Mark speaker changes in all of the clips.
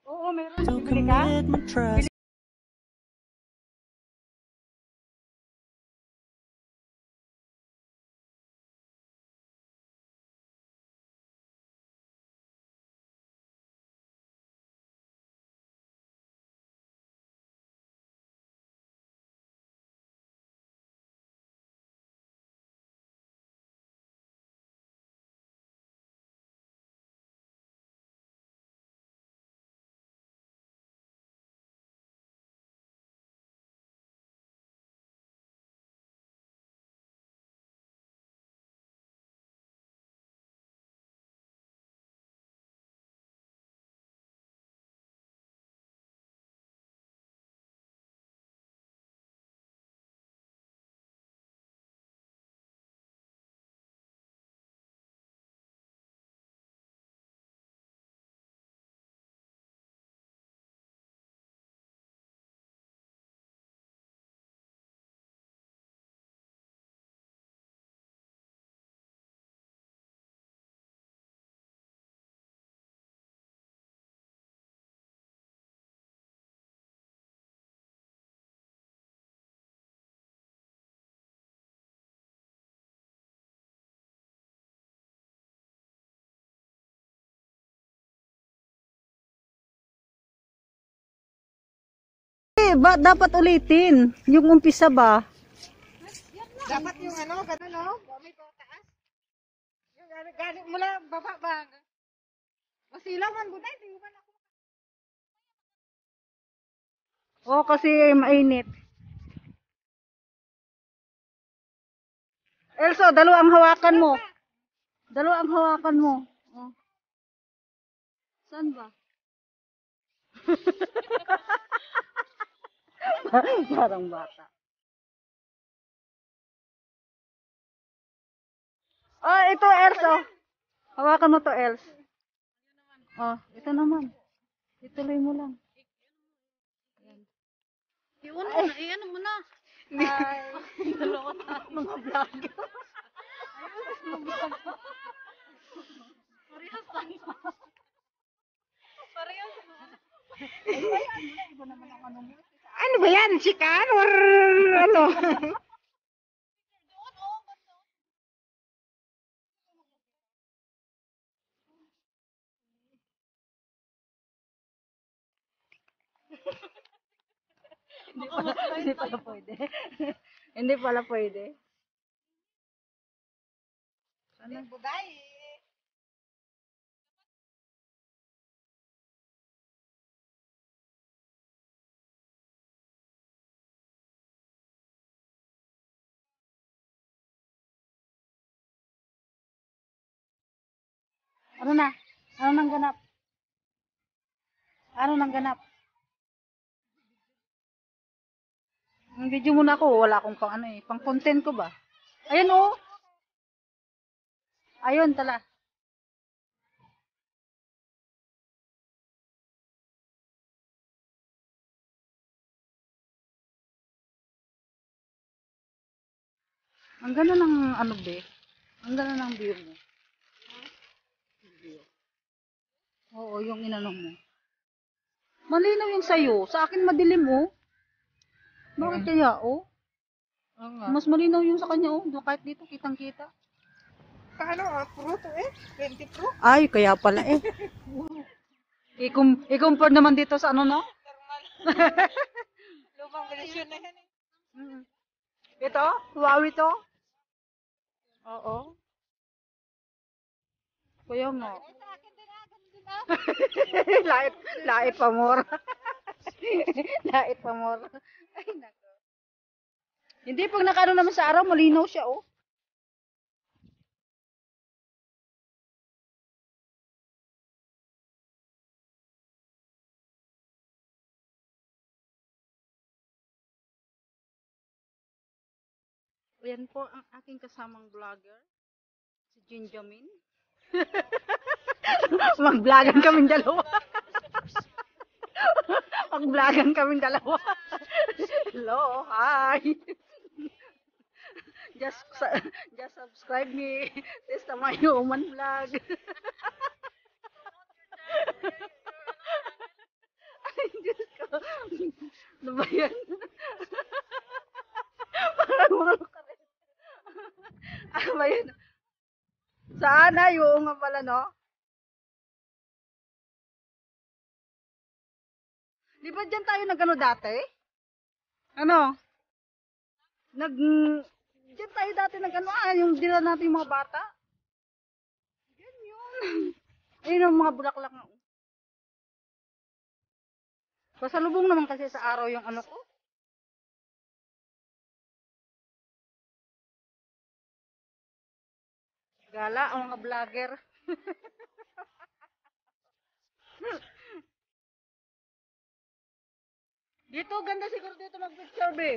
Speaker 1: Oo, meron. Bibili ka? Ba, dapat ulitin. Yung umpisa ba?
Speaker 2: Dapat yung ano, gano'n no? May taas. Yung galing mula baba ba? Masilaw man buday, di ba ako?
Speaker 1: Oo, kasi mainit. Elso, dalawang hawakan mo. Dalawang hawakan mo. Oh. Saan ba? Parang bata. Oh, ito Elso. Hawakan mo to, Els. Oh, ito naman. Ituloy mo lang.
Speaker 3: Iwan mo na, ano mo na.
Speaker 2: Ay,
Speaker 1: Dalawa na mga vlogger.
Speaker 3: Parehas lang. Parehas lang.
Speaker 2: ano ba yan? Chikan or ano?
Speaker 1: Hindi pala pwede. Hindi pala pwede. Ano?
Speaker 2: Buday.
Speaker 1: Ano na? Ano nang ganap? Ano nang ganap? Ang video muna ako, wala akong pang ano eh, pang content ko ba? Ayun oh. Ayun tala. Ang ganda ng ano be? Ang ganda ng view mo. View. Oo, yung inano mo. Malinaw yung sa'yo. Sa akin madilim oh. Bakit kaya oh?
Speaker 2: Oo nga.
Speaker 1: Mas malinaw yung sa kanya oh. Kahit dito kitang-kita.
Speaker 2: Paano Pro to eh? 20 Pro?
Speaker 1: Ay, kaya pala eh. I-compare naman dito sa ano no?
Speaker 2: Lumang version na yan eh.
Speaker 1: Mm. Ito? Huawei to? Oo. Kaya nga.
Speaker 2: Sa akin din ganun din ah.
Speaker 1: Lait pa more. Lait pa more. Ay, nako. Hindi, pag nakano naman sa araw, malinaw siya, oh. Ayan po ang aking kasamang vlogger, si Jinjamin. Mag-vlogan kaming dalawa. Mag-vlogan kaming dalawa. Hello, hi. Just just subscribe me. This is my human vlog. Ano ba yan? Parang mga ka rin. Ano ba yan? Saan ay? Oo nga pala, no? Di ba dyan tayo nag-ano dati? Ano? Nag... Dyan tayo dati nag-ano yung dila natin yung mga bata. Yan yun. Ayun ang mga bulaklak nga. Pasalubong naman kasi sa araw yung ano ko. Gala, ang mga vlogger. Dito, ganda siguro dito mag-picture, be.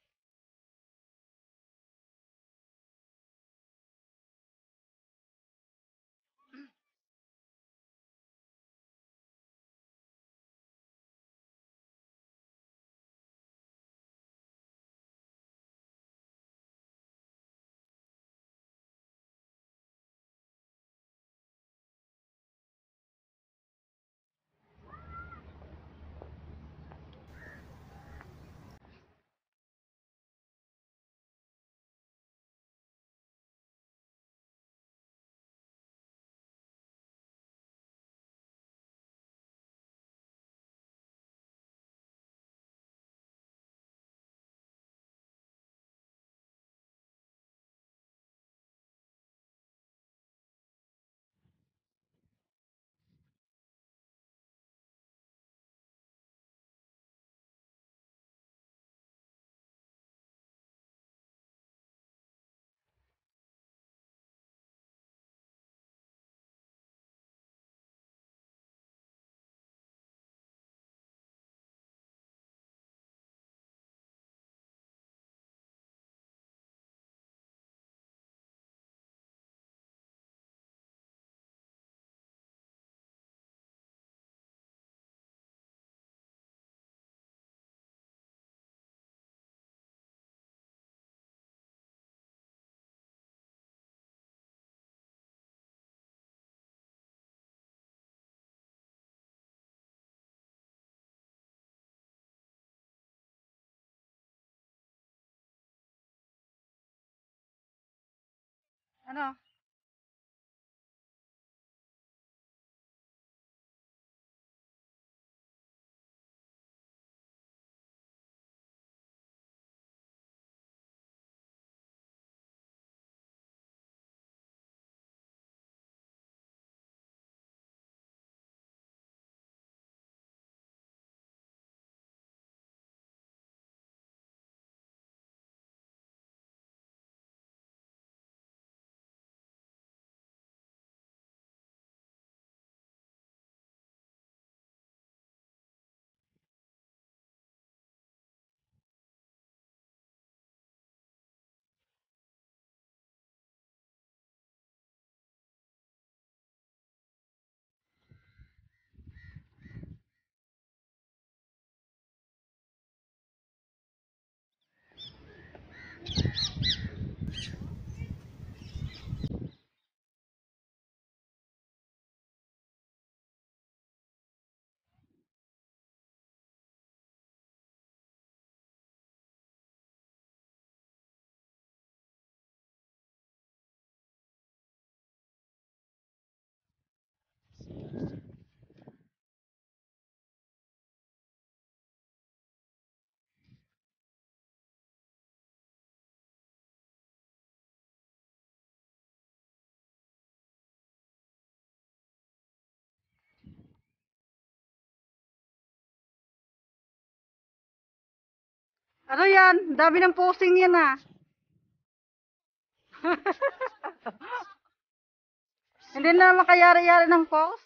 Speaker 1: Ano? Ano yan? Dami ng posing yan ah. Hindi na makayari-yari ng post.